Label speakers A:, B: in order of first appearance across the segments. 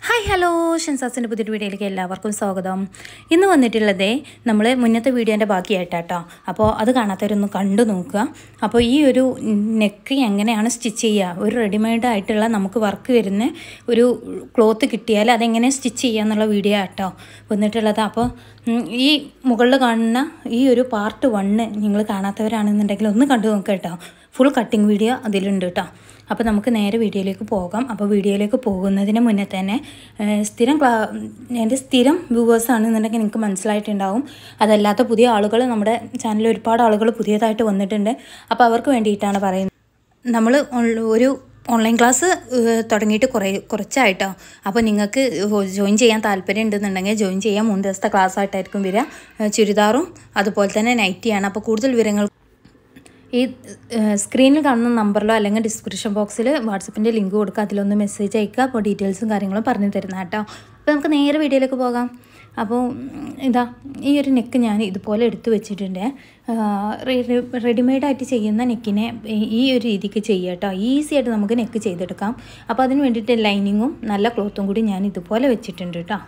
A: Hi hello ഷെൻസാസിൻ്റെ പുതിയൊരു വീഡിയോയിലേക്ക് എല്ലാവർക്കും സ്വാഗതം. ഇന്ന് വന്നിട്ടുള്ളതേ നമ്മൾ മുന്നത്തെ വീഡിയോൻ്റെ ബാക്കിയായിട്ടാട്ടോ. അപ്പോൾ അത് കാണാത്തവരൊന്ന് കണ്ടു നോക്കുക. അപ്പോൾ ഈ ഒരു നെക്ക് എങ്ങനെയാണ് സ്റ്റിച്ച് ചെയ്യുക, ഒരു റെഡിമെയ്ഡ് ആയിട്ടുള്ള നമുക്ക് വർക്ക് വരുന്ന ഒരു ക്ലോത്ത് കിട്ടിയാൽ അതെങ്ങനെ സ്റ്റിച്ച് ചെയ്യുക എന്നുള്ള വീഡിയോ ആട്ടോ വന്നിട്ടുള്ളത്. അപ്പോൾ ഈ മുകളിൽ കാണുന്ന ഈ ഒരു പാർട്ട് 1 നിങ്ങൾ കാണാത്തവരാണെന്നുണ്ടെങ്കിൽ ഒന്ന് കണ്ടു നോക്കുക കേട്ടോ. ഫുൾ കട്ടിങ് വീഡിയോ അതിലുണ്ട് കേട്ടോ. അപ്പോൾ നമുക്ക് നേരെ വീഡിയോയിലേക്ക് പോകാം. അപ്പോൾ വീഡിയോയിലേക്ക് പോകുന്നതിന് മുന്നേ തന്നെ എൻ്റെ സ്ഥിരം വ്യൂവേഴ്സാണെന്നുണ്ടെങ്കിൽ നിങ്ങൾക്ക് മനസ്സിലായിട്ടുണ്ടാവും. അതല്ലാത്ത പുതിയ ആളുകൾ നമ്മുടെ ചാനലിൽ ഒരുപാട് ആളുകൾ പുതിയതായിട്ട് വന്നിട്ടുണ്ട്. അപ്പോൾ അവർക്ക് വേണ്ടിയിട്ടാണ് പറയുന്നത്. നമ്മൾ ഒരു ഓൺലൈൻ ക്ലാസ് തുടങ്ങിയിട്ട് കുറച്ചായിട്ടോ. അപ്പോൾ നിങ്ങൾക്ക് ജോയിൻ ചെയ്യാൻ താല്പര്യം ഉണ്ടെന്നുണ്ടെങ്കിൽ ജോയിൻ ചെയ്യാൻ 3 ദിവസത്തെ ക്ലാസ് ആയിട്ടായിരിക്കും വരിക. ചുരിദാറും അതുപോലെ തന്നെ നൈറ്റിയാണ്. അപ്പോൾ കൂടുതൽ വിവരങ്ങൾ ഈ സ്ക്രീനിൽ കാണുന്ന നമ്പറിലോ അല്ലെങ്കിൽ ഡിസ്ക്രിപ്ഷൻ ബോക്സിൽ വാട്സപ്പിൻ്റെ ലിങ്ക് കൊടുക്കുക, അതിലൊന്ന് മെസ്സേജ് അയക്കുക. അപ്പോൾ ഡീറ്റെയിൽസും കാര്യങ്ങളും പറഞ്ഞു തരുന്ന കേട്ടോ. അപ്പോൾ നമുക്ക് നേരെ വീഡിയോയിലേക്ക് പോകാം. അപ്പോൾ ഇതാ ഈ ഒരു നെക്ക് ഞാൻ ഇതുപോലെ എടുത്തു വെച്ചിട്ടുണ്ട്. റെഡിമെയ്ഡായിട്ട് ചെയ്യുന്ന നെക്കിനെ ഈ ഒരു രീതിക്ക് ചെയ്യുക കേട്ടോ. ഈസി ആയിട്ട് നമുക്ക് നെക്ക് ചെയ്തെടുക്കാം. അപ്പോൾ അതിന് വേണ്ടിയിട്ട് ലൈനിങ്ങും നല്ല ക്ലോത്തും കൂടി ഞാൻ ഇതുപോലെ വെച്ചിട്ടുണ്ട് കേട്ടോ.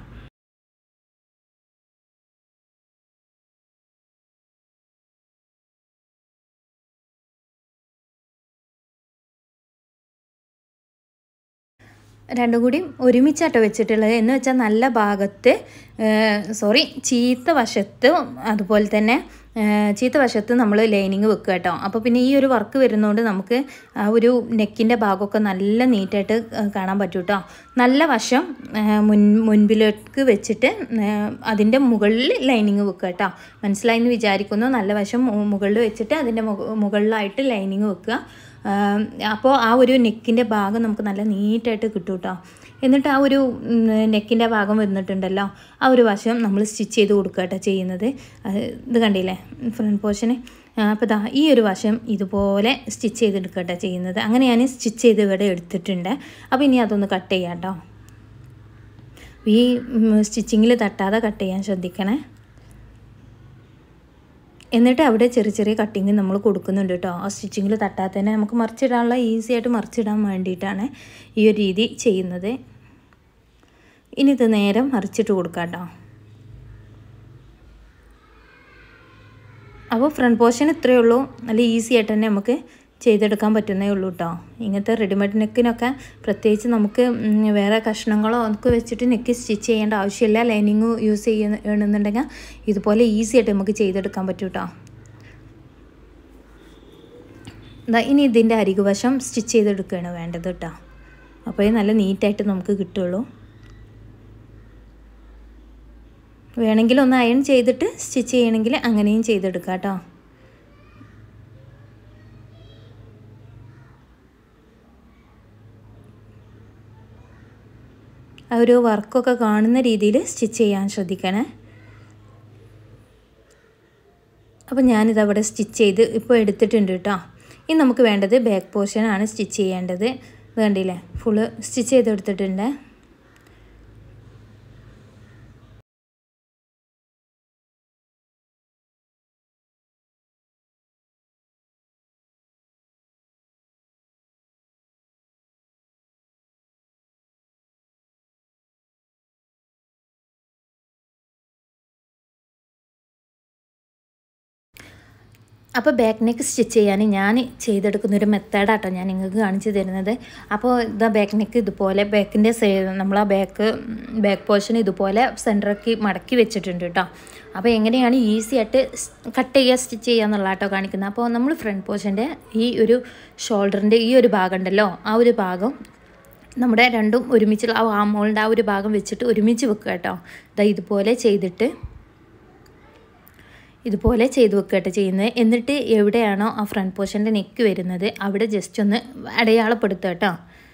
A: രണ്ടും കൂടി ഒരുമിച്ചാട്ടോ വെച്ചിട്ടുള്ളത്. എന്ന് വെച്ചാൽ നല്ല ഭാഗത്ത് ചീത്ത വശത്ത് അതുപോലെ തന്നെ ചീത്ത വശത്ത് നമ്മൾ ലൈനിങ് വെക്കുക കേട്ടോ. അപ്പോൾ പിന്നെ ഈ ഒരു വർക്ക് വരുന്നതുകൊണ്ട് നമുക്ക് ആ ഒരു നെക്കിൻ്റെ ഭാഗമൊക്കെ നല്ല നീറ്റായിട്ട് കാണാൻ പറ്റും കേട്ടോ. നല്ല വശം മുൻപിലേക്ക് വെച്ചിട്ട് അതിൻ്റെ മുകളിൽ ലൈനിങ് വെക്കുക കേട്ടോ. മനസ്സിലായി എന്ന് വിചാരിക്കുന്നു. നല്ല വശം മുകളിൽ വെച്ചിട്ട് അതിൻ്റെ മുകളിലായിട്ട് ലൈനിങ് വെക്കുക. അപ്പോൾ ആ ഒരു നെക്കിൻ്റെ ഭാഗം നമുക്ക് നല്ല നീറ്റായിട്ട് കിട്ടും കേട്ടോ. എന്നിട്ട് ആ ഒരു നെക്കിൻ്റെ ഭാഗം വന്നിട്ടുണ്ടല്ലോ, ആ ഒരു വശം നമ്മൾ സ്റ്റിച്ച് ചെയ്ത് കൊടുക്കുക കേട്ടോ ചെയ്യുന്നത്. ഇത് കണ്ടില്ലേ ഫ്രണ്ട് പോർഷന്. അപ്പോൾ ഇതാ ഈ ഒരു വശം ഇതുപോലെ സ്റ്റിച്ച് ചെയ്തെടുക്കുക കേട്ടോ ചെയ്യുന്നത്. അങ്ങനെ ഞാൻ സ്റ്റിച്ച് ചെയ്ത് ഇവിടെ എടുത്തിട്ടുണ്ട്. അപ്പോൾ ഇനി അതൊന്ന് കട്ട് ചെയ്യാം കേട്ടോ. ഈ സ്റ്റിച്ചിങ്ങിൽ തട്ടാതെ കട്ട് ചെയ്യാൻ ശ്രദ്ധിക്കണേ. എന്നിട്ട് അവിടെ ചെറിയ ചെറിയ കട്ടിങ് നമ്മൾ കൊടുക്കുന്നുണ്ട് കേട്ടോ. ആ സ്റ്റിച്ചിങ്ങിൽ തട്ടാതെ തന്നെ നമുക്ക് മറിച്ചിടാനുള്ള ഈസി ആയിട്ട് മറിച്ചിടാൻ വേണ്ടിയിട്ടാണ് ഈ ഒരു രീതി ചെയ്യുന്നത്. ഇനി ഇത് നേരം മറിച്ചിട്ട് കൊടുക്കാം കേട്ടോ. അപ്പോൾ ഫ്രണ്ട് പോർഷൻ ഇത്രയേ ഉള്ളൂ. നല്ല ഈസി ആയിട്ട് തന്നെ നമുക്ക് ചെയ്തെടുക്കാൻ പറ്റുന്നേ ഉള്ളൂ കേട്ടോ. ഇങ്ങനത്തെ റെഡിമെയ്ഡ് നെക്കിനൊക്കെ പ്രത്യേകിച്ച് നമുക്ക് വേറെ കഷ്ണങ്ങളോ ഒക്കെ വെച്ചിട്ട് നെക്ക് സ്റ്റിച്ച് ചെയ്യേണ്ട ആവശ്യമില്ല. ലൈനിങ് യൂസ് ചെയ്യണമെന്നുണ്ടെങ്കിൽ ഇതുപോലെ ഈസി ആയിട്ട് നമുക്ക് ചെയ്തെടുക്കാൻ പറ്റും കേട്ടോ. ഇനി ഇതിൻ്റെ അരികുവശം സ്റ്റിച്ച് ചെയ്തെടുക്കുകയാണ് വേണ്ടത് കേട്ടോ. അപ്പോൾ നല്ല നീറ്റായിട്ട് നമുക്ക് കിട്ടുള്ളൂ. വേണമെങ്കിൽ ഒന്ന് അയൺ ചെയ്തിട്ട് സ്റ്റിച്ച് ചെയ്യണമെങ്കിൽ അങ്ങനെയും ചെയ്തെടുക്കാം കേട്ടോ. ആ ഒരു വർക്കൊക്കെ കാണുന്ന രീതിയിൽ സ്റ്റിച്ച് ചെയ്യാൻ ശ്രദ്ധിക്കണേ. അപ്പോൾ ഞാനിതവിടെ സ്റ്റിച്ച് ചെയ്ത് ഇപ്പോൾ എടുത്തിട്ടുണ്ട് കേട്ടോ. ഇനി നമുക്ക് വേണ്ടത് ബാക്ക് പോർഷനാണ് സ്റ്റിച്ച് ചെയ്യേണ്ടത്. വേണ്ടില്ലേ ഫുള്ള് സ്റ്റിച്ച് ചെയ്തെടുത്തിട്ടുണ്ട്. അപ്പോൾ ബാക്ക് നെക്ക് സ്റ്റിച്ച് ചെയ്യാൻ ഞാൻ ചെയ്തെടുക്കുന്നൊരു മെത്തേഡാട്ടോ ഞാൻ നിങ്ങൾക്ക് കാണിച്ചു തരുന്നത്. അപ്പോൾ ഇതാ ബാക്ക് നെക്ക് ഇതുപോലെ ബാക്കിൻ്റെ നമ്മൾ ആ ബാക്ക് പോർഷൻ ഇതുപോലെ സെൻറ്ററാക്കി മടക്കി വെച്ചിട്ടുണ്ട് കേട്ടോ. അപ്പോൾ എങ്ങനെയാണ് ഈസി ആയിട്ട് കട്ട് ചെയ്യുക സ്റ്റിച്ച് ചെയ്യുക എന്നുള്ള കേട്ടോ കാണിക്കുന്നത്. അപ്പോൾ നമ്മൾ ഫ്രണ്ട് പോർഷൻ്റെ ഈ ഒരു ഷോൾഡറിൻ്റെ ഈ ഒരു ഭാഗം ഉണ്ടല്ലോ, ആ ഒരു ഭാഗം നമ്മുടെ രണ്ടും ഒരുമിച്ചുള്ള ആ ആമോളിൻ്റെ ആ ഒരു ഭാഗം വെച്ചിട്ട് ഒരുമിച്ച് വെക്കുക കേട്ടോ. ഇതാ ഇതുപോലെ ചെയ്തിട്ട് ഇതുപോലെ ചെയ്ത് വെക്കുകയായിട്ട് ചെയ്യുന്നത്. എന്നിട്ട് എവിടെയാണോ ആ ഫ്രണ്ട് പോർഷൻ്റെ നെക്ക് വരുന്നത് അവിടെ ജസ്റ്റ് ഒന്ന് അടയാളപ്പെടുത്തുക കേട്ടോ.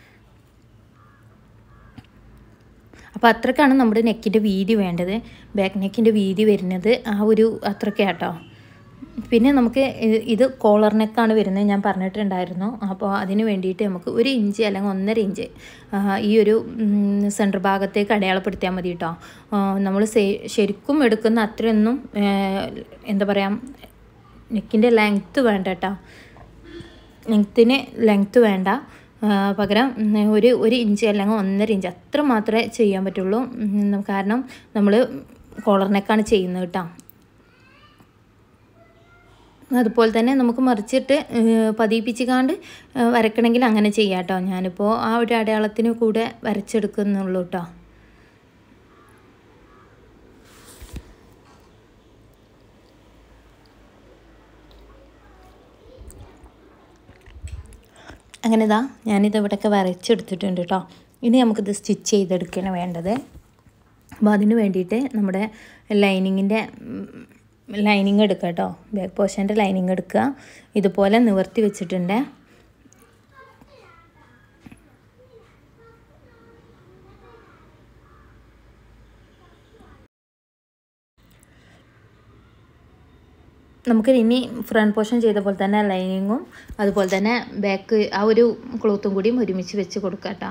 A: അപ്പോൾ അത്രയ്ക്കാണ് നമ്മുടെ നെക്കിൻ്റെ വീതി വേണ്ടത്. ബാക്ക് നെക്കിൻ്റെ വീതി വരുന്നത് ആ ഒരു അത്രയ്ക്കാട്ടോ. പിന്നെ നമുക്ക് ഇത് കോളർ നെക്കാണ് വരുന്നത് ഞാൻ പറഞ്ഞിട്ടുണ്ടായിരുന്നു. അപ്പോൾ അതിന് വേണ്ടിയിട്ട് നമുക്ക് 1 ഇഞ്ച് അല്ലെങ്കിൽ 1.5 ഇഞ്ച് ഈ ഒരു സെൻറ്റർ ഭാഗത്തേക്ക് അടയാളപ്പെടുത്തിയാൽ മതി കേട്ടോ. നമ്മൾ ശരിക്കും എടുക്കുന്ന അത്രയൊന്നും എന്താ പറയുക നെക്കിൻ്റെ ലെങ്ത്ത് വേണ്ട കേട്ടോ. ലെങ്ത്ത് വേണ്ട. പകരം ഒരു ഇഞ്ച് അല്ലെങ്കിൽ 1.5 ഇഞ്ച് അത്ര മാത്രമേ ചെയ്യാൻ പറ്റുള്ളൂ. കാരണം നമ്മൾ കോളർ നെക്കാണ് ചെയ്യുന്നത് കേട്ടോ. അതുപോലെ തന്നെ നമുക്ക് മറിച്ചിട്ട് പതിപ്പിച്ചിക്കാണ്ട് വരക്കണമെങ്കിൽ അങ്ങനെ ചെയ്യാം കേട്ടോ. ഞാനിപ്പോൾ ആ ഒരു അടയാളത്തിന് കൂടെ വരച്ചെടുക്കുന്നുള്ളൂ കേട്ടോ. അങ്ങനെ ഇതാ ഞാനിത് ഇവിടെയൊക്കെ വരച്ചെടുത്തിട്ടുണ്ട് കേട്ടോ. ഇനി നമുക്കിത് സ്റ്റിച്ച് ചെയ്തെടുക്കുകയാണ് വേണ്ടത്. അപ്പോൾ അതിന് വേണ്ടിയിട്ട് നമ്മുടെ ലൈനിങ് എടുക്കുക കേട്ടോ. ബാക്ക് പോർഷൻ്റെ ലൈനിങ് എടുക്കുക. ഇതുപോലെ നിവർത്തി വെച്ചിട്ടുണ്ട്. നമുക്ക് ഇനി ഫ്രണ്ട് പോർഷൻ ചെയ്ത പോലെ തന്നെ ലൈനിങ്ങും അതുപോലെ തന്നെ ബാക്ക് ആ ഒരു ക്ലോത്തും കൂടിയും ഒരുമിച്ച് വെച്ച് കൊടുക്കുക കേട്ടോ.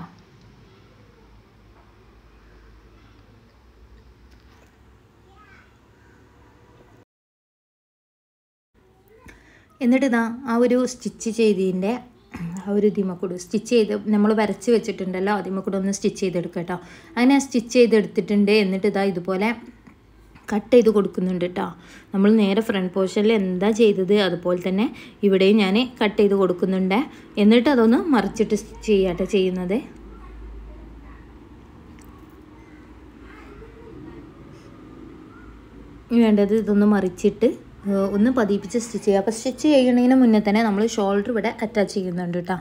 A: എന്നിട്ട് ഇതാ ആ ഒരു സ്റ്റിച്ച് ചെയ്തതിൻ്റെ ആ ഒരു ഇതിമക്കൂട് സ്റ്റിച്ച് ചെയ്ത് നമ്മൾ വരച്ച് വെച്ചിട്ടുണ്ടല്ലോ, അതിമക്കൂടെ ഒന്ന് സ്റ്റിച്ച് ചെയ്തെടുക്കുക കേട്ടോ. അങ്ങനെ സ്റ്റിച്ച് ചെയ്തെടുത്തിട്ടുണ്ട്. എന്നിട്ട് ഇതാ ഇതുപോലെ കട്ട് ചെയ്ത് കൊടുക്കുന്നുണ്ട് കേട്ടോ. നമ്മൾ നേരെ ഫ്രണ്ട് പോർഷനിൽ എന്താ ചെയ്തത് അതുപോലെ തന്നെ ഇവിടെയും ഞാൻ കട്ട് ചെയ്ത് കൊടുക്കുന്നുണ്ട്. എന്നിട്ട് അതൊന്ന് മറിച്ചിട്ട് സ്റ്റിച്ച് ചെയ്യാട്ടോ ചെയ്യുന്നത്. വേണ്ടത് ഇതൊന്ന് മറിച്ചിട്ട് ഒന്ന് പതിപ്പിച്ച് സ്റ്റിച്ച് ചെയ്യുക. അപ്പോൾ സ്റ്റിച്ച് ചെയ്യുന്നതിന് മുന്നേ തന്നെ നമ്മൾ ഷോൾഡർ ഇവിടെ അറ്റാച്ച് ചെയ്യുന്നുണ്ട് കേട്ടോ.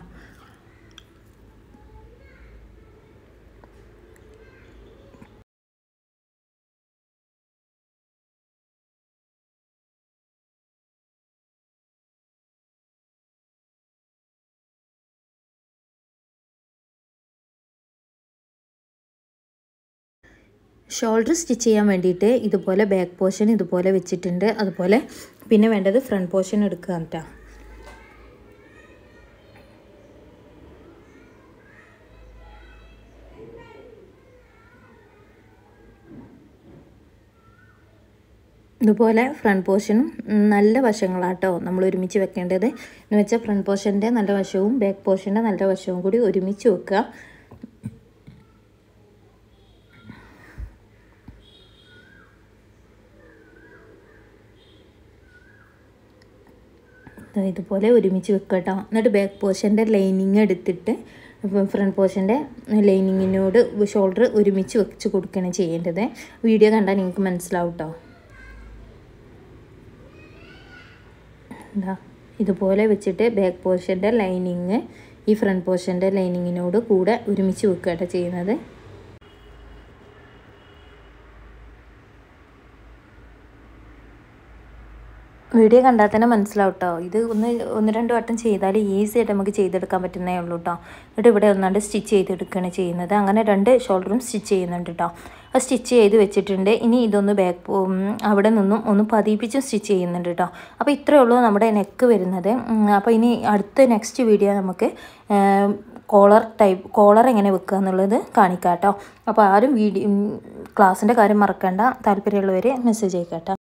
A: ഷോൾഡർ സ്റ്റിച്ച് ചെയ്യാൻ വേണ്ടിയിട്ട് ഇതുപോലെ ബാക്ക് പോർഷൻ ഇതുപോലെ വെച്ചിട്ടുണ്ട്. അതുപോലെ പിന്നെ വേണ്ടത് ഫ്രണ്ട് പോർഷൻ എടുക്കുക കേട്ടോ. ഇതുപോലെ ഫ്രണ്ട് പോർഷനും നല്ല വശങ്ങളാട്ടോ നമ്മൾ ഒരുമിച്ച് വെക്കേണ്ടത്. എന്ന് വെച്ചാൽ ഫ്രണ്ട് പോർഷൻ്റെ നല്ല വശവും ബാക്ക് പോർഷൻ്റെ നല്ല വശവും കൂടി ഒരുമിച്ച് വെക്കുക. ഇതുപോലെ ഒരുമിച്ച് വെക്കുക കേട്ടോ. എന്നിട്ട് ബാക്ക് പോർഷൻ്റെ ലൈനിങ് എടുത്തിട്ട് ഫ്രണ്ട് പോർഷൻ്റെ ലൈനിങ്ങിനോട് ഷോൾഡർ ഒരുമിച്ച് വെച്ച് കൊടുക്കുകയാണ് ചെയ്യേണ്ടത്. വീഡിയോ കണ്ടാൽ നിങ്ങൾക്ക് മനസ്സിലാവും കേട്ടോ. എന്താ ഇതുപോലെ വെച്ചിട്ട് ബാക്ക് പോർഷൻ്റെ ലൈനിങ് ഈ ഫ്രണ്ട് പോർഷൻ്റെ ലൈനിങ്ങിനോട് കൂടെ ഒരുമിച്ച് വെക്കുക കേട്ടോ ചെയ്യുന്നത്. വീഡിയോ കണ്ടാൽ തന്നെ മനസ്സിലാവും കേട്ടോ. ഇത് ഒന്ന് രണ്ട് വട്ടം ചെയ്താൽ ഈസി ആയിട്ട് നമുക്ക് ചെയ്തെടുക്കാൻ പറ്റുന്നേ ഉള്ളൂ കേട്ടോ. എന്നിട്ട് ഇവിടെ ഒന്നാണ്ട് സ്റ്റിച്ച് ചെയ്തെടുക്കുകയാണ് ചെയ്യുന്നത്. അങ്ങനെ 2 ഷോൾഡറും സ്റ്റിച്ച് ചെയ്യുന്നുണ്ട് കേട്ടോ. അത് സ്റ്റിച്ച് ചെയ്ത് വെച്ചിട്ടുണ്ട്. ഇനി ഇതൊന്ന് അവിടെ നിന്നും ഒന്ന് പതിപ്പിച്ചും സ്റ്റിച്ച് ചെയ്യുന്നുണ്ട് കേട്ടോ. അപ്പോൾ ഇത്രയേ ഉള്ളൂ നമ്മുടെ നെക്ക് വരുന്നത്. അപ്പോൾ ഇനി അടുത്ത നെക്സ്റ്റ് വീഡിയോ നമുക്ക് കോളർ എങ്ങനെ വെക്കുക എന്നുള്ളത് കാണിക്കാം കേട്ടോ. അപ്പോൾ ആരും ക്ലാസ്സിൻ്റെ കാര്യം മറക്കണ്ട. താല്പര്യമുള്ളവർ മെസ്സേജ് അയക്കാം കേട്ടോ.